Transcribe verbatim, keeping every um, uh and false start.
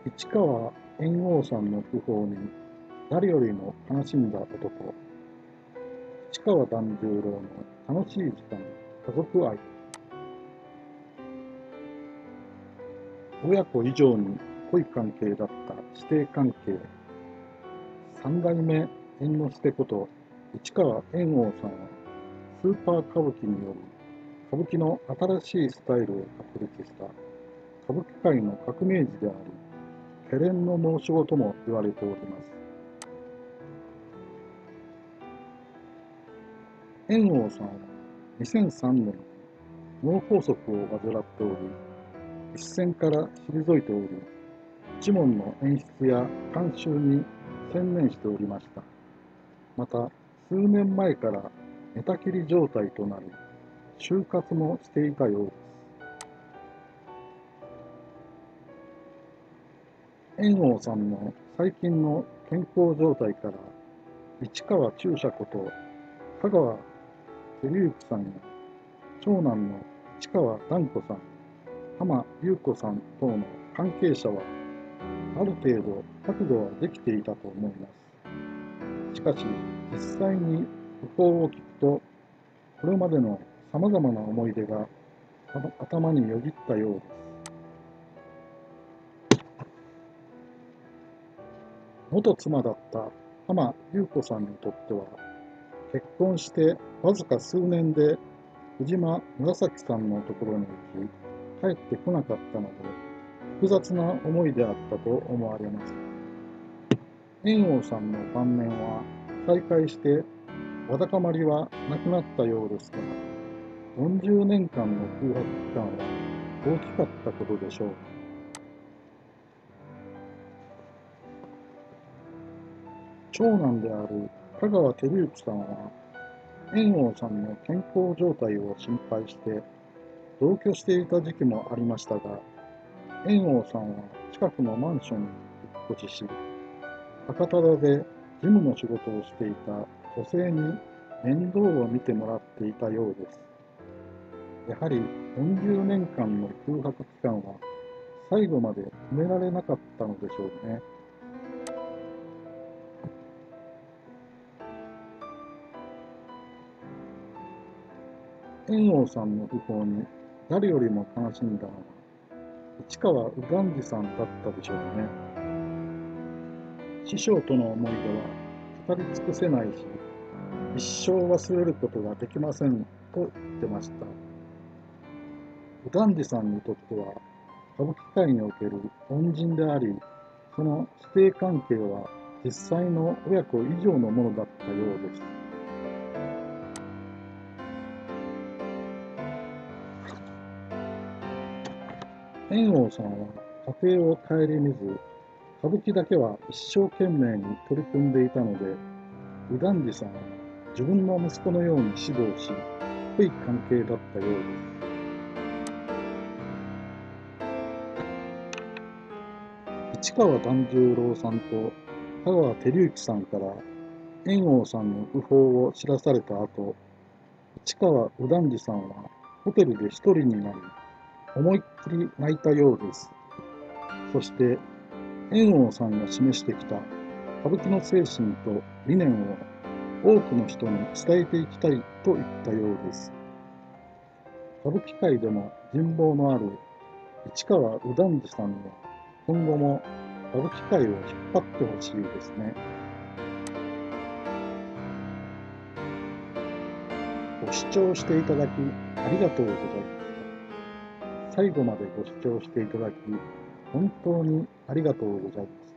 市川猿翁さんの訃報に誰よりも悲しんだ男、市川團十郎の楽しい時間、家族愛。親子以上に濃い関係だった師弟関係。三代目猿之助こと市川猿翁さんは、スーパー歌舞伎により歌舞伎の新しいスタイルを確立した歌舞伎界の革命児であり、ケレンの申し子とも言われております。猿翁さんはにせんさんねんに脳梗塞を患っており、一線から退いており、一門の演出や監修に専念しておりました。また、数年前から寝たきり状態となり、就活もしていたようです。猿翁さんの最近の健康状態から、市川中車こと香川照之さんや長男の市川團子さん、浜優子さん等の関係者は、ある程度覚悟はできていたと思います。しかし、実際に訃報を聞くと、これまでの様々な思い出が頭によぎったようです。元妻だった浜優子さんにとっては、結婚してわずか数年で藤間紫さんのところに行き、帰ってこなかったので、複雑な思いであったと思われます。猿翁さんの晩年は再会して、わだかまりはなくなったようですが、よんじゅうねんかんの空白期間は大きかったことでしょう。長男である香川照之さんは、猿翁さんの健康状態を心配して、同居していた時期もありましたが、猿翁さんは近くのマンションに引っ越しし、博多座で事務の仕事をしていた女性に面倒を見てもらっていたようです。やはりよんじゅうねんかんの空白期間は最後まで止められなかったのでしょうね。猿翁さんの訃報に誰よりも悲しんだのは市川右團次さんだったでしょうね。師匠との思い出は語り尽くせないし、一生忘れることができませんと言ってました。右團次さんにとっては歌舞伎界における恩人であり、その師弟関係は実際の親子以上のものだったようです。猿翁さんは家庭を顧みず、歌舞伎だけは一生懸命に取り組んでいたので、右團次さんは自分の息子のように指導し、濃い関係だったようです。市川團十郎さんと香川照之さんから猿翁さんの訃報を知らされた後、市川右團次さんはホテルで一人になり、思いっきり泣いたようです。そして、猿翁さんが示してきた歌舞伎の精神と理念を多くの人に伝えていきたいと言ったようです。歌舞伎界でも人望のある市川右團次さんには、今後も歌舞伎界を引っ張ってほしいですね。ご視聴していただきありがとうございました。最後までご視聴していただき、本当にありがとうございます。